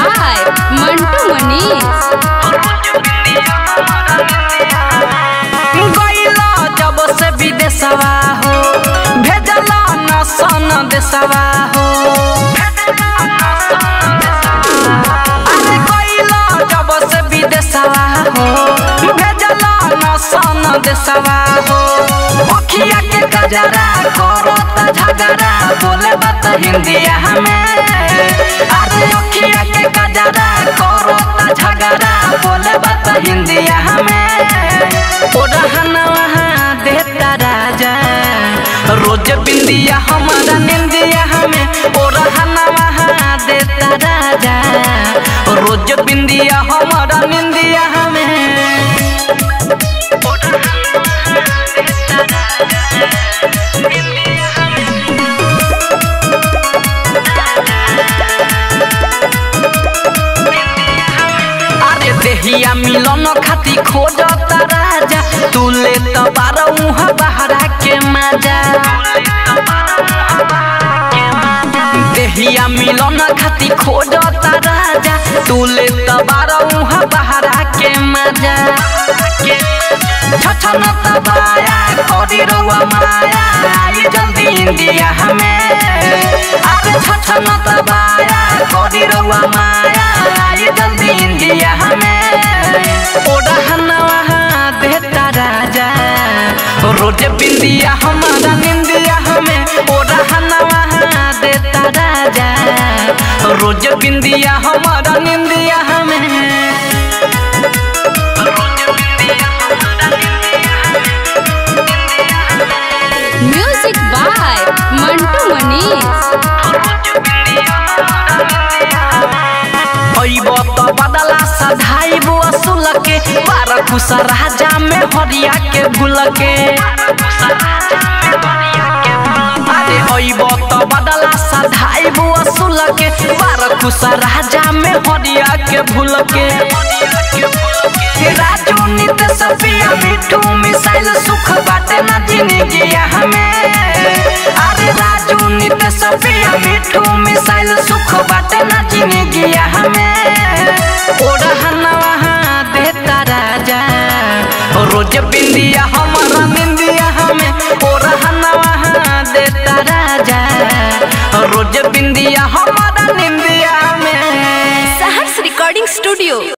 By Mantu Manish. गइला जब से विदेशवा हो भेजला न सन देशवा हो। अरे गइला जब से विदेशवा हो भेजला न सन देशवा हो। अखिया के गजरा करता झगड़ा बोले बात हिंदिया हमें। अरे अखिया के गजरा करता झगड़ा बोले बात हिंदिया हमें। वहाँ देता राजा रोज बिंदिया हमारा निंदिया हमें। वहाँ देता राजा रोज बिंदिया हमारा निंदिया हमें। अरे देहिया मिलन खाती खोजता राजा तू ले तो बारह बहरा के मजा। देहिया मिलन खाती खोजता राजा तू ले तो बारह बहरा के मजा। छछन तबाया करी रउआ माया आई जल्दी इंडिया हमें। अरे छछन तबाया करी रउआ माया आई जल्दी इंडिया हमें। वहाँ देता राजा रोज बिंदिया हमारा निंदिया हमें। वहाँ देता राजा रोज बिंदिया हमारा निंदिया हमें। Music by Mantu Manish. बदला सधाई असूल के बारह खुश राजा में हरिया के भूल के। अरे तो बदला सधाई असूल के बारह खुश राजा में हरिया के भूल के। राजू नित सफिया मिठू मिसाइल सुख बाटे ना जिंदगी हमें। अरे राजू नित सफिया मिठू मिसाइल सुख बाटे ना जिंदगी हमें। वहाँ देता राजा रोज बिंदिया हमारा निंदिया हमें। वहाँ देता राजा रोज बिंदिया हमारा निंदिया हमें। सहर्ष रिकॉर्डिंग स्टूडियो।